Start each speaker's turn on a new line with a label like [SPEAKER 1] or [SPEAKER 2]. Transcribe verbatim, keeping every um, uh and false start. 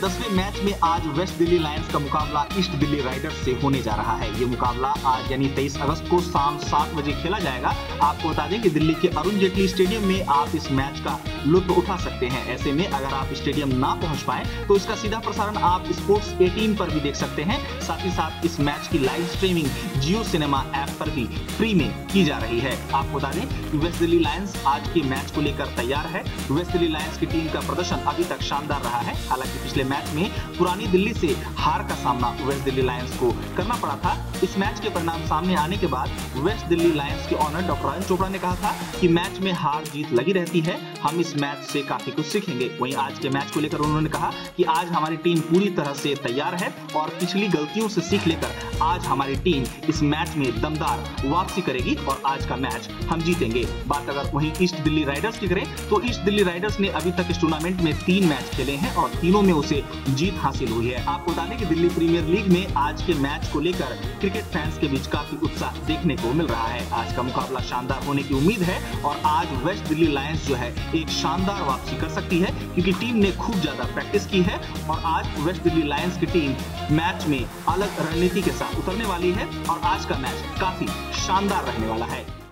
[SPEAKER 1] दसवें मैच में आज वेस्ट दिल्ली लायंस का मुकाबला ईस्ट दिल्ली राइडर्स से होने जा रहा है। ये मुकाबला आज यानी तेईस अगस्त को शाम सात बजे खेला जाएगा। आपको बता दें कि दिल्ली के अरुण जेटली स्टेडियम में आप इस मैच का लुत्फ उठा सकते हैं। ऐसे में अगर आप स्टेडियम ना पहुंच पाए तो इसका सीधा प्रसारण आप स्पोर्ट्स अठारह पर भी देख सकते हैं। साथ ही साथ इस मैच की live streaming Jio cinema app पर भी फ्री में की जा रही है। आपको बता दें कि वेस्ट दिल्ली लायंस आज के मैच को लेकर तैयार है। वेस्ट दिल्ली लायंस की टीम का प्रदर्शन अभी तक शानदार रहा है। हालांकि पिछले मैच में पुरानी दिल्ली से हार का सामना वेस्ट दिल्ली लायंस को करना पड़ा था। इस मैच के परिणाम सामने आने के बाद वेस्ट दिल्ली लायंस के ऑनर डॉक्टर राजन चोपड़ा ने कहा था कि मैच में हार जीत लगी रहती है, हम इस मैच से काफी कुछ सीखेंगे। वहीं आज के मैच को लेकर उन्होंने कहा कि आज हमारी टीम पूरी तरह से तैयार है और पिछली गलतियों से सीख लेकर आज हमारी टीम इस मैच में दमदार वापसी करेगी और आज का मैच हम जीतेंगे। बात अगर वहीं ईस्ट दिल्ली राइडर्स की करें तो ईस्ट दिल्ली राइडर्स ने अभी तक इस टूर्नामेंट में तीन मैच खेले हैं और तीनों में उसे जीत हासिल हुई है। आपको बता दें कि दिल्ली प्रीमियर लीग में आज के मैच को लेकर क्रिकेट फैंस के बीच काफी उत्साह देखने को मिल रहा है। आज का मुकाबला शानदार होने की उम्मीद है और आज वेस्ट दिल्ली लायंस जो है एक शानदार वापसी कर सकती है क्योंकि टीम ने खूब ज्यादा प्रैक्टिस की है और आज वेस्ट दिल्ली लायंस की टीम मैच में अलग रणनीति के साथ उतरने वाली है और आज का मैच काफी शानदार रहने वाला है।